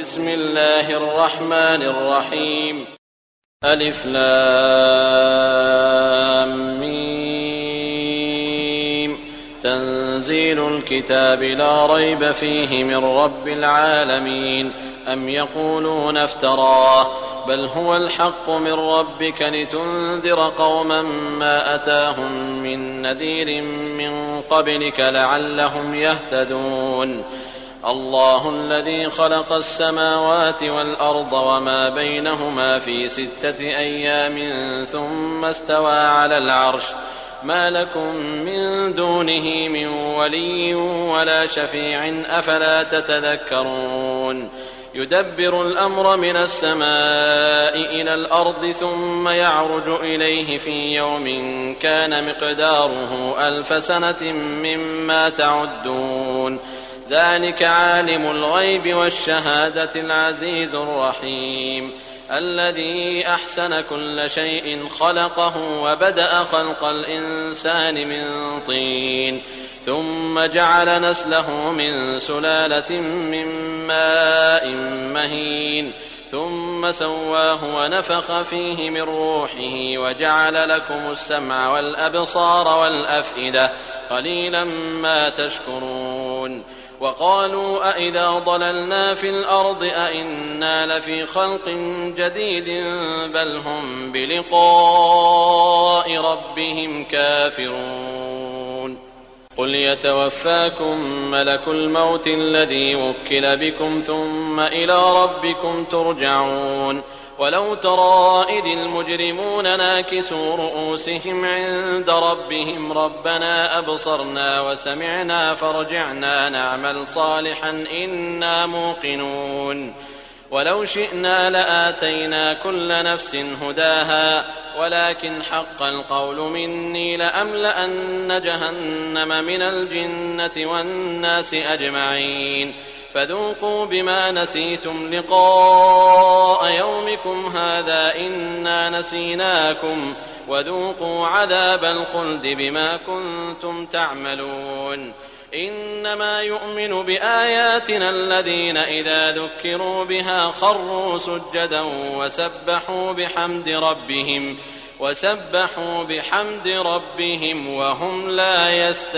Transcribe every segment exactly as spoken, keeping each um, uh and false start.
بسم الله الرحمن الرحيم. ألف لام ميم. تنزيل الكتاب لا ريب فيه من رب العالمين. أم يقولون افتراه بل هو الحق من ربك لتنذر قوما ما أتاهم من نذير من قبلك لعلهم يهتدون. الله الذي خلق السماوات والأرض وما بينهما في ستة أيام ثم استوى على العرش ما لكم من دونه من ولي ولا شفيع أفلا تتذكرون. يدبر الأمر من السماء إلى الأرض ثم يعرج إليه في يوم كان مقداره ألف سنة مما تعدون. ذلك عالم الغيب والشهادة العزيز الرحيم الذي أحسن كل شيء خلقه وبدأ خلق الإنسان من طين ثم جعل نسله من سلالة من ماء مهين ثم سواه ونفخ فيه من روحه وجعل لكم السمع والأبصار والأفئدة قليلا ما تشكرون. وقالوا أئذا ضللنا في الأرض أئنا لفي خلق جديد بل هم بلقاء ربهم كافرون. قل يتوفاكم ملك الموت الذي وكل بكم ثم إلى ربكم ترجعون. ولو ترى إذ المجرمون ناكسوا رؤوسهم عند ربهم ربنا أبصرنا وسمعنا فارجعنا نعمل صالحا إنا موقنون. ولو شئنا لآتينا كل نفس هداها ولكن حق القول مني لأملأن جهنم من الجنة والناس أجمعين. فذوقوا بما نسيتم لقاء يومكم هذا إنا نسيناكم وذوقوا عذاب الخلد بما كنتم تعملون. إنما يؤمن بآياتنا الذين إذا ذكروا بها خروا سجدا وسبحوا بحمد ربهم وسبحوا بحمد ربهم وهم لا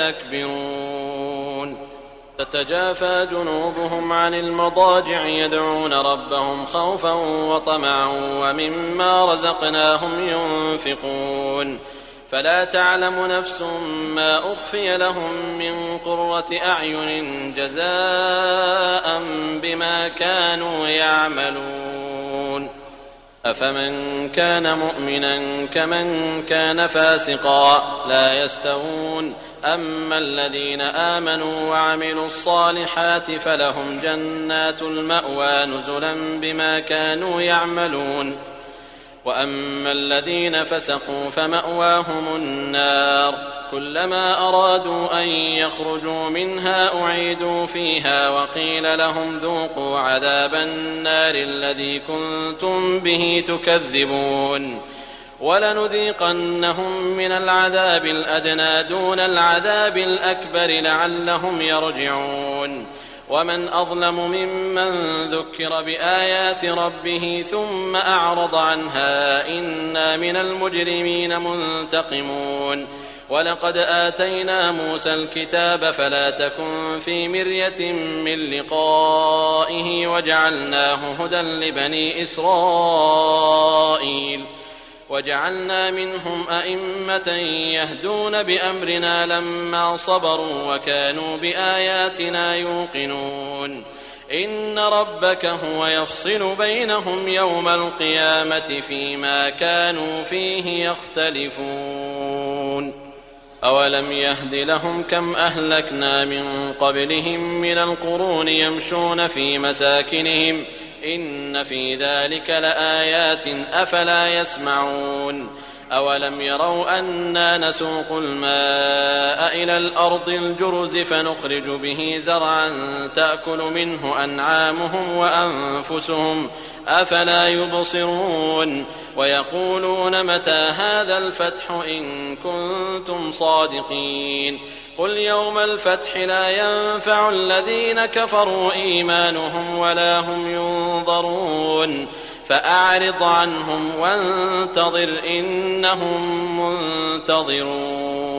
يستكبرون. تتجافى جنوبهم عن المضاجع يدعون ربهم خوفا وطمعا ومما رزقناهم ينفقون. فلا تعلم نفس ما أخفي لهم من قرة أعين جزاء بما كانوا يعملون. أفمن كان مؤمنا كمن كان فاسقا لا يستوون. أما الذين آمنوا وعملوا الصالحات فلهم جنات المأوى نزلا بما كانوا يعملون. وأما الذين فسقوا فمأواهم النار كلما أرادوا أن يخرجوا منها أعيدوا فيها وقيل لهم ذوقوا عذاب النار الذي كنتم به تكذبون. ولنذيقنهم من العذاب الأدنى دون العذاب الأكبر لعلهم يرجعون. ومن أظلم ممن ذكر بآيات ربه ثم أعرض عنها إنا من المجرمين منتقمون. ولقد آتينا موسى الكتاب فلا تكن في مرية من لقائه وجعلناه هدى لبني إسرائيل. وجعلنا منهم أئمة يهدون بأمرنا لما صبروا وكانوا بآياتنا يوقنون. إن ربك هو يفصل بينهم يوم القيامة فيما كانوا فيه يختلفون. أولم يهد لهم كم أهلكنا من قبلهم من القرون يمشون في مساكنهم إن في ذلك لآيات أفلا يسمعون. أولم يروا أنا نسوق الماء إلى الأرض الجرز فنخرج به زرعا تأكل منه أنعامهم وأنفسهم أفلا يبصرون ويقولون متى هذا الفتح إن كنتم صادقين قل يوم الفتح لا ينفع الذين كفروا إيمانهم ولا هم ينظرون فأعرض عنهم وانتظر إنهم منتظرون.